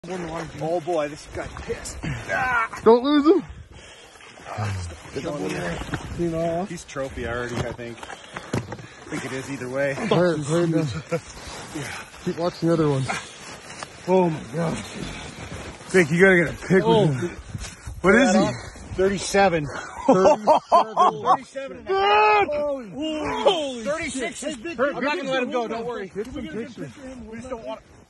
Oh boy, this guy's pissed. Don't lose him. He's trophy already, I think. I think it is either way. Keep watching the other one. Oh my god. Think you gotta get a pick with him. What is he? 37. 37 and a half. Holy 36 is big. I'm not gonna let him go, don't worry. Get some pictures. We just don't want to.